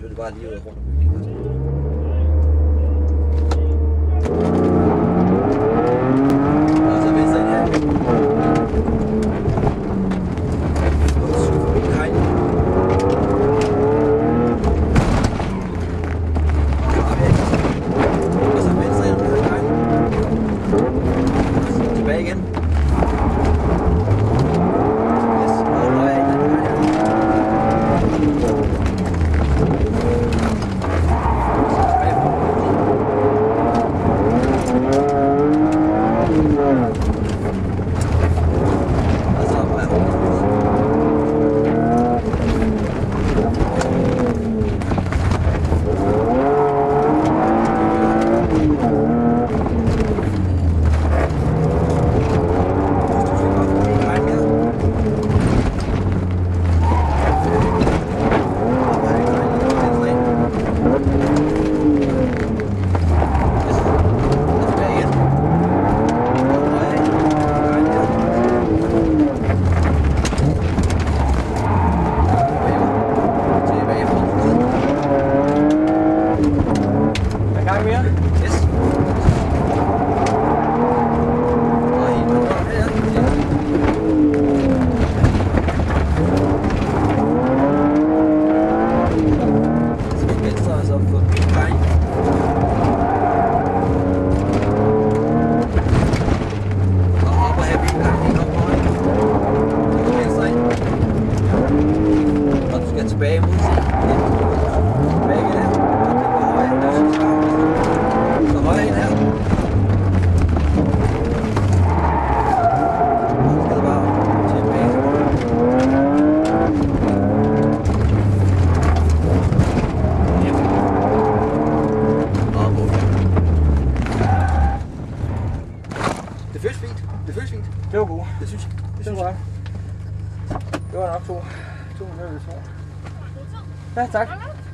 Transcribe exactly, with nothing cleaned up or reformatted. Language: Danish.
kører det bare lige ud rundt om bygningen. Og så venstre ind her. Og så forbi hegn. Og så venstre ind her hegn. Og så tilbage igen. Yes, og højre ind den hegn her. Tilbage mod siden. Tilbage igen her. Og det var højre. Så højre ind her. Og så skal det bare tilbage. Og mål. Det føles fint. Det føles fint. Det var godt. Det synes jeg. Det, det var godt. Det var nok to. To minutter, tror jeg. Ja, tak.